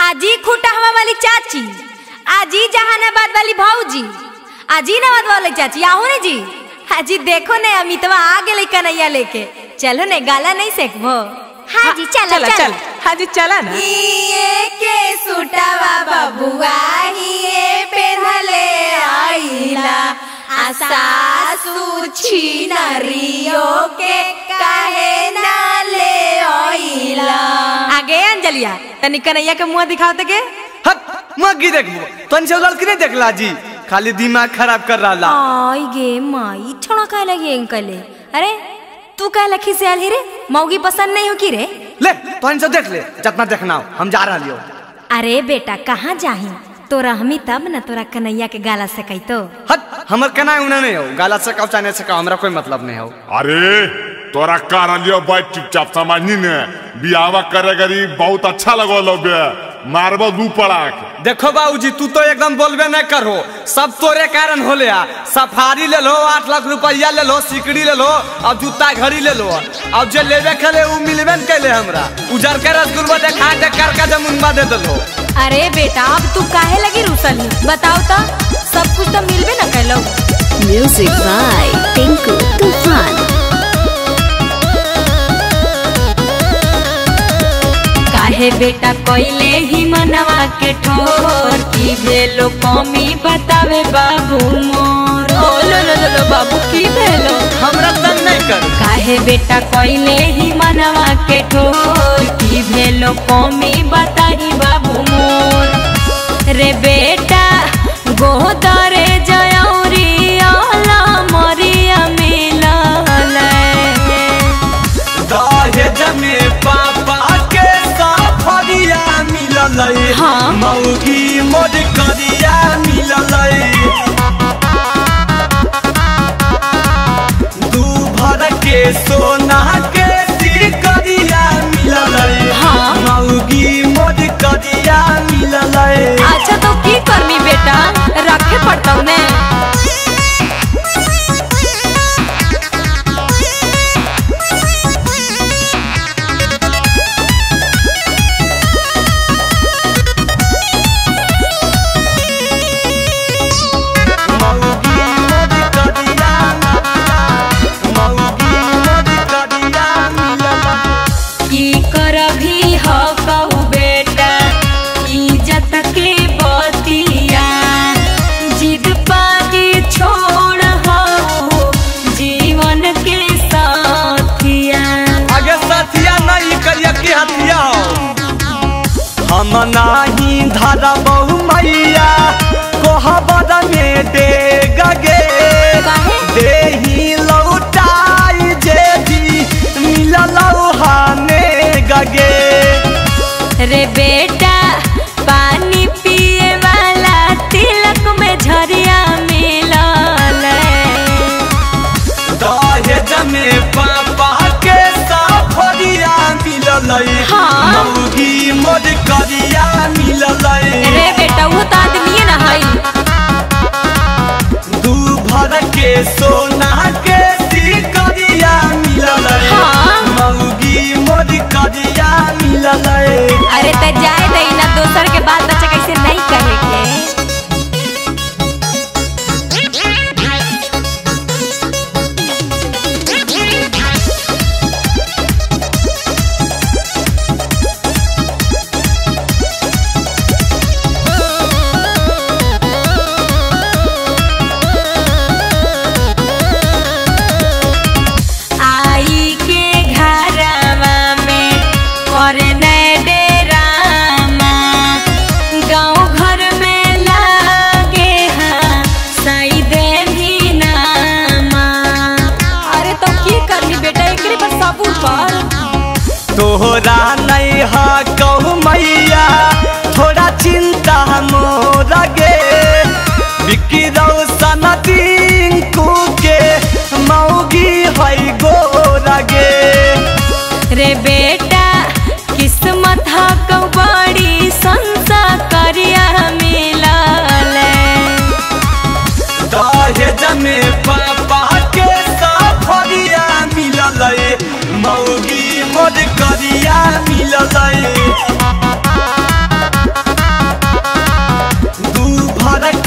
आजी खुटहवा वाली चाची, आजी जहानाबाद वाली भाऊजी, आजी नवाद वाली चाची, आओ ने जी। आजी देखो ने अमितवा आ गए कन्हैया लेके, चलो ने गाला नहीं सेकबो। हाँ जी चला चल। हाँ जी चला ना। ये के सुटावा बबुआ ये पेनले आइला, आसासु छिनरियो के काहे ना ले आइला। आगे अंजलिया तनी कन्हैया के मुंह दिखाओ तो के। हट मुंह की देखबो, तन से लड़की नहीं देखला जी, खाली दिमाग खराब कर रहा। आई गे माई छोड़ा कह लगी अंकले। अरे तू कह लखी से आली रे, मौगी पसंद नहीं हो की रे? ले तन से देख ले, जितना देखना हो हम जा रहा लियो। अरे बेटा कहाँ जाही, तोरा हमी तब न तोरा कन्हैया के गाला से कही तो। हट हमर कना उन्हें नहीं हो, गाला से कब चाहने से का हमरा कोई मतलब नहीं हो। अरे तोरा कार लियो बैठ चुपचाप, समझनी ने बियावा करे गरी बहुत अच्छा लगो लो बे, मारबो दू पड़ाक। देखो बाबूजी तू तो एकदम बोलबे न करो, सब तोरे कारण होले। सफारी ले लो, 8 लाख रुपया ले लो, सिकड़ी ले लो और जूता घड़ी ले लो, और जो लेवे खेले वो मिलबे न कैले हमरा। उजर के रसगुल्ला देखा के कर का जमुनवा दे दलो। अरे बेटा अब तू काहे लगी रुसल, बताओ तो सब कुछ तो मिलबे न कैलो। म्यूजिक बाय टिंकू तूफान। काहे बेटा कोइले ही मनवा के ठोर, की भेलो कमी बतावे बाबू मोर। ओ लो लो लो बाबू की भेलो, हमरा तन नहीं कर। काहे बेटा कोइले ही मनवा के ठोर, की भेलो कमी बताई बाबू मोर। रे बेटा गोदरे जयौरी आला मरिया मिलले, दहेज में पापा के सफरिया मिलले। हाँ मौगी मोद करिया मिलले, दू भर के सोना के सिकरिया मिलले। हाँ मौगी मोद करिया मिलले। अच्छा तो की करमी बेटा, रखे पड़ता ने। हम नाही धारा बहु मैया कोहबर में दे गगे, देही लौटाई जे भी मिललौ हाने गगे। रे बेटा पानी पिए वाला तिलक में झरिया मिलले, दहेज में पापा के सफरिया मिलले। हाँ मौगी मोद करिया मिलले। रे बेटा वो तो आदमी ना है, दू भर के सोना के सिकरिया मिलले। हाँ मौगी मोद करिया मिलले। अरे तो जाए दे ना, दोसर के बात बच्चे कैसे नहीं कहे के। आई के घरवा में और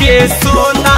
ये सोना